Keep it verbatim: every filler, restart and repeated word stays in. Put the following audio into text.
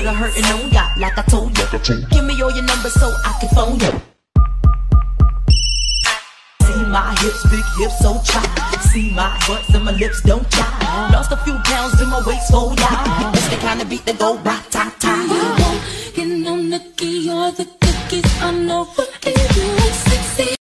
of hurting on ya, like I told ya. Give me all your numbers so I can phone ya. See my hips, big hips, so chai. See my butts and my lips don't lie. Lost a few pounds in my waist, oh yeah. It's the kind of beat that go rock time.